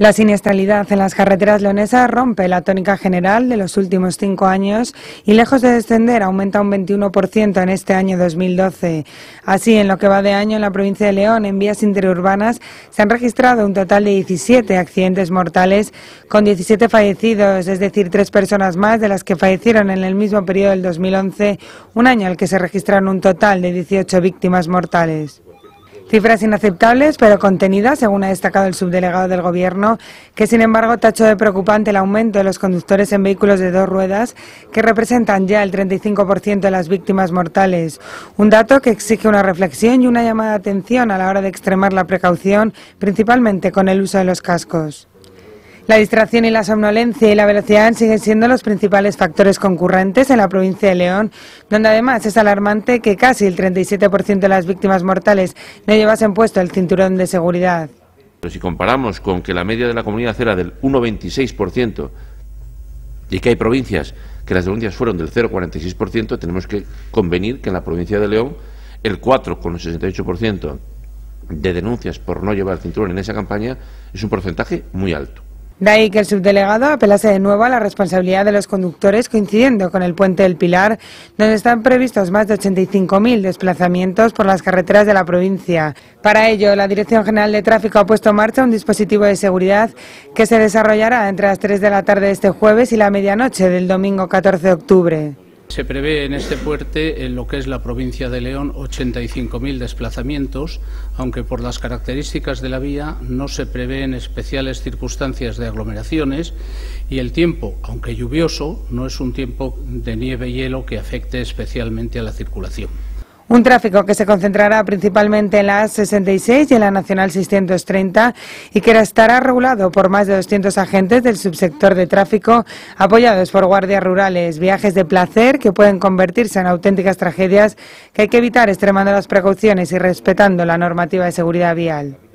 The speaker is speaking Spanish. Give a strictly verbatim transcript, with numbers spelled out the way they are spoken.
La siniestralidad en las carreteras leonesas rompe la tónica general de los últimos cinco años y, lejos de descender, aumenta un veintiuno por ciento en este año dos mil doce. Así, en lo que va de año en la provincia de León, en vías interurbanas, se han registrado un total de diecisiete accidentes mortales, con diecisiete fallecidos, es decir, tres personas más de las que fallecieron en el mismo periodo del dos mil once, un año en el que se registraron un total de dieciocho víctimas mortales. Cifras inaceptables, pero contenidas, según ha destacado el subdelegado del Gobierno, que sin embargo tachó de preocupante el aumento de los conductores en vehículos de dos ruedas, que representan ya el treinta y cinco por ciento de las víctimas mortales. Un dato que exige una reflexión y una llamada de atención a la hora de extremar la precaución, principalmente con el uso de los cascos. La distracción y la somnolencia y la velocidad siguen siendo los principales factores concurrentes en la provincia de León, donde además es alarmante que casi el treinta y siete por ciento de las víctimas mortales no llevasen puesto el cinturón de seguridad. Pero si comparamos con que la media de la comunidad era del uno coma veintiséis por ciento y que hay provincias que las denuncias fueron del cero coma cuarenta y seis por ciento, tenemos que convenir que en la provincia de León el cuatro coma sesenta y ocho por ciento de denuncias por no llevar el cinturón en esa campaña es un porcentaje muy alto. De ahí que el subdelegado apelase de nuevo a la responsabilidad de los conductores, coincidiendo con el Puente del Pilar, donde están previstos más de ochenta y cinco mil desplazamientos por las carreteras de la provincia. Para ello, la Dirección General de Tráfico ha puesto en marcha un dispositivo de seguridad que se desarrollará entre las tres de la tarde de este jueves y la medianoche del domingo catorce de octubre. Se prevé en este puente, en lo que es la provincia de León, ochenta y cinco mil desplazamientos, aunque por las características de la vía no se prevén especiales circunstancias de aglomeraciones y el tiempo, aunque lluvioso, no es un tiempo de nieve y hielo que afecte especialmente a la circulación. Un tráfico que se concentrará principalmente en la A sesenta y seis y en la Nacional seiscientos treinta y que estará regulado por más de doscientos agentes del subsector de tráfico apoyados por guardias rurales. Viajes de placer que pueden convertirse en auténticas tragedias que hay que evitar extremando las precauciones y respetando la normativa de seguridad vial.